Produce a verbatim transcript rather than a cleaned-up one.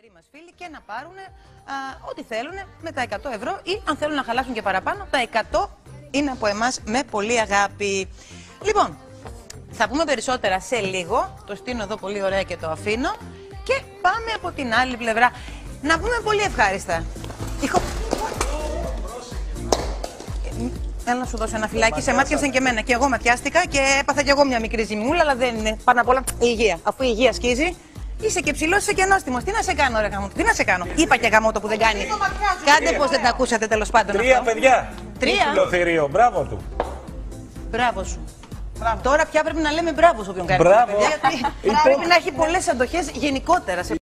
αυτοί μας φίλοι και να πάρουν α, ό,τι θέλουν με τα εκατό ευρώ ή αν θέλουν να χαλάσουν και παραπάνω, τα εκατό είναι από εμάς με πολύ αγάπη. Λοιπόν, θα πούμε περισσότερα σε λίγο. Το στείνω εδώ πολύ ωραία και το αφήνω. Και πάμε από την άλλη πλευρά. Να πούμε πολύ ευχάριστα. Ηχο... Έλα να σου δώσω ένα φυλάκι. Σε μάτιασαν και εμένα. Και εγώ ματιάστηκα και έπαθα και εγώ μια μικρή ζημιούλα, αλλά δεν είναι πάνω απ' όλα η υγεία. Αφού η υγεία σκίζει, είσαι και ψηλός, είσαι και ανώστιμος. Τι να σε κάνω, ρε γαμότο, τι να σε κάνω. Είπα και γαμότο που δεν κάνει. Κάντε πως δεν τα ακούσατε τέλος πάντων. Τρία αυτό. παιδιά. Τρία. Το θηρίο, μπράβο του. Μπράβο σου. Μπράβο. Τώρα πια πρέπει να λέμε μπράβο σε όποιον κάνει. Μπράβο. Γιατί πρέπει να έχει πολλές αντοχές γενικότερα.